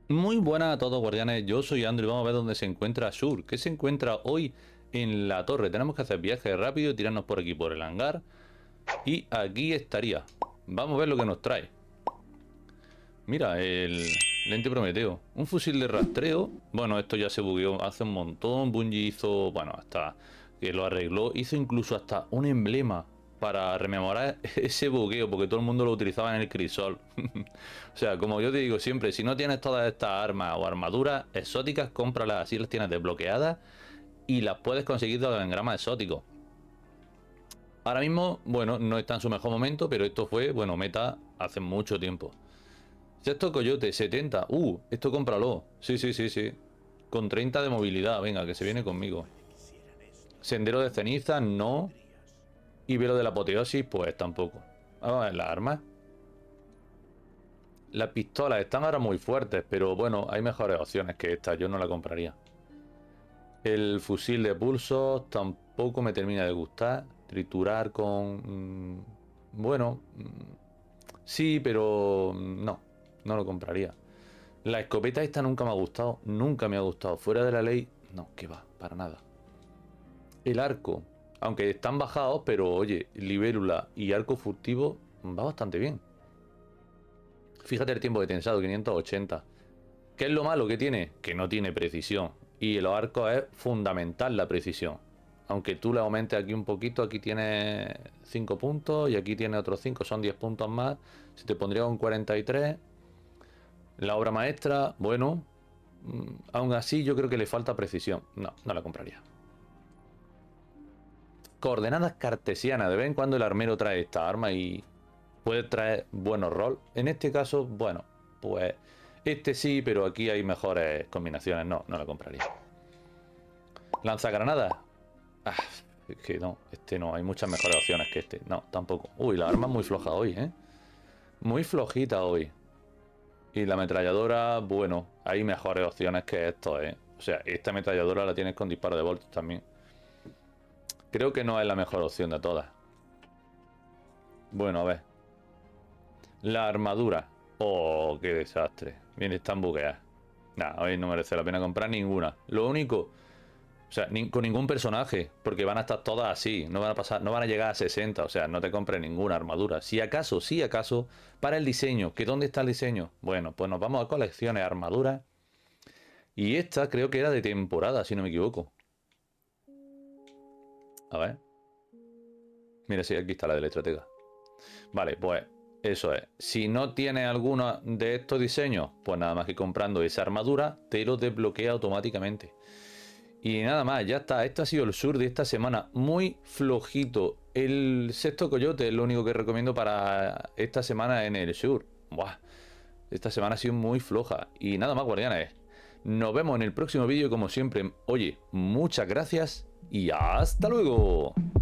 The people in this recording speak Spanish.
Muy buenas a todos, guardianes. Yo soy Andrew y vamos a ver dónde se encuentra Ashur. ¿Qué se encuentra hoy en la torre? Tenemos que hacer viaje rápido, tirarnos por aquí por el hangar. Y aquí estaría. Vamos a ver lo que nos trae. Mira, el lente Prometeo. Un fusil de rastreo. Bueno, esto ya se bugueó hace un montón. Bungie hizo, bueno, hasta que lo arregló. Hizo incluso hasta un emblema para rememorar ese bugueo, porque todo el mundo lo utilizaba en el crisol. O sea, como yo te digo siempre, si no tienes todas estas armas o armaduras exóticas, cómpralas, así las tienes desbloqueadas y las puedes conseguir de los engramas exóticos. Ahora mismo, bueno, no está en su mejor momento, pero esto fue, bueno, meta hace mucho tiempo. Sexto coyote, 70. Esto cómpralo. Sí, sí, sí, sí. Con 30 de movilidad, venga, que se viene conmigo. Sendero de ceniza, no. Y velo de la apoteosis, pues tampoco. Vamos a ver las armas. Las pistolas están ahora muy fuertes, pero bueno, hay mejores opciones que esta. Yo no la compraría. El fusil de pulsos tampoco me termina de gustar. Triturar con... bueno... sí, pero no. No lo compraría. La escopeta esta nunca me ha gustado. Nunca me ha gustado. Fuera de la ley, no, que va, para nada. El arco. Aunque están bajados, pero oye, libélula y arco furtivo va bastante bien. Fíjate el tiempo de tensado, 580. ¿Qué es lo malo que tiene? Que no tiene precisión. Y los arcos es fundamental la precisión. Aunque tú le aumentes aquí un poquito, aquí tiene 5 puntos y aquí tiene otros 5, son 10 puntos más. Se te pondría un 43. La obra maestra, bueno, aún así yo creo que le falta precisión. No, no la compraría. Coordenadas cartesianas. De vez en cuando el armero trae esta arma y puede traer buenos rol. En este caso, bueno, pues este sí, pero aquí hay mejores combinaciones. No, no la compraría. Lanzagranadas. Es que no, este no. Hay muchas mejores opciones que este. No, tampoco. Uy, la arma es muy floja hoy, ¿eh? Muy flojita hoy. Y la ametralladora, bueno, hay mejores opciones que esto, ¿eh? O sea, esta ametralladora la tienes con disparo de voltios también. Creo que no es la mejor opción de todas. Bueno, a ver. La armadura. Oh, qué desastre. Bien, están bugueadas. Nah, hoy no merece la pena comprar ninguna. Lo único... O sea, con ningún personaje. Porque van a estar todas así. No van a pasar, no van a llegar a 60. O sea, no te compres ninguna armadura. Si acaso, para el diseño. ¿Que dónde está el diseño? Bueno, pues nos vamos a colecciones, armaduras. Y esta creo que era de temporada, si no me equivoco. A ver. Mira, sí, aquí está la del estratega. Vale, pues eso es. Si no tienes alguno de estos diseños, pues nada más que comprando esa armadura, te lo desbloquea automáticamente. Y nada más, ya está. Este ha sido el sur de esta semana. Muy flojito. El sexto coyote es lo único que recomiendo para esta semana en el sur. Buah. Esta semana ha sido muy floja. Y nada más, guardianes. Nos vemos en el próximo vídeo como siempre. Oye, muchas gracias y hasta luego.